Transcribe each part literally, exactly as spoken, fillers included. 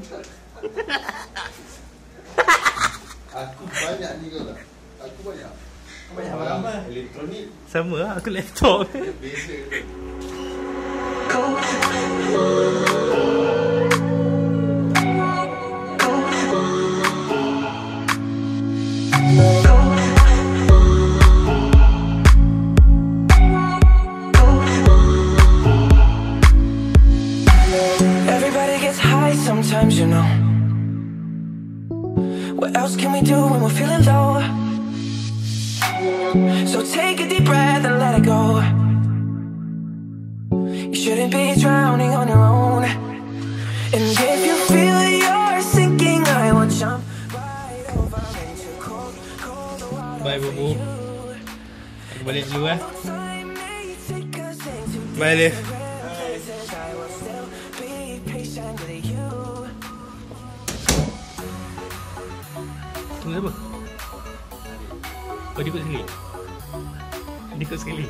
Aku banyak ni kau tak? Aku banyak. Banyak apa? Elektronik. Sama lah, aku laptop. Beza ke? Everybody gets high sometimes, you know. What else can we do when we're feeling low? So take a deep breath and let it go. You shouldn't be drowning on your own. And if you feel you're sinking, I will jump right over into cold, cold water. Bye, Bubu. Aku balik dulu eh. Bye, Alif. Tunggu apa? Oh, dia ikut sekali. Dia ikut sekali.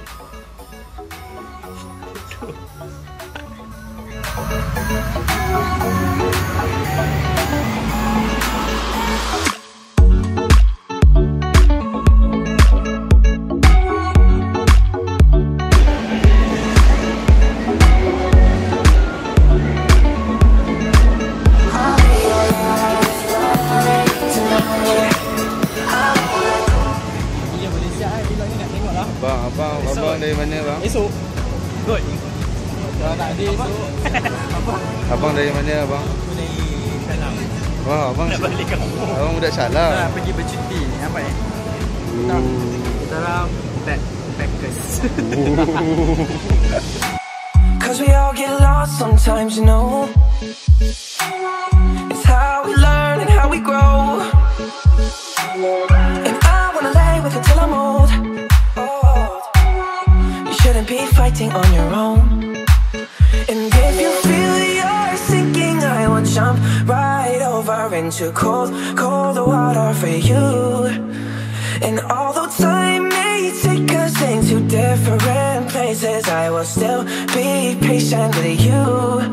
Abang, abang, abang dari mana bang? Esok. Good. Kalau tak ada esok. Apa? Abang dari mana abang? Aku dari Salam. Wah, abang Nak balik kampung. abang budak Salam. Nah, pergi bercuti. Nampak eh? Oh. Salam backpackers. Cause we all get lost sometimes, you know. It's how we learn and how we grow. And I wanna lay with you till I'm old. old. You shouldn't be fighting on your own. And if you feel you're sinking, I will jump right over into cold, cold water for you. And although time may take us into different places, I will still be patient with you.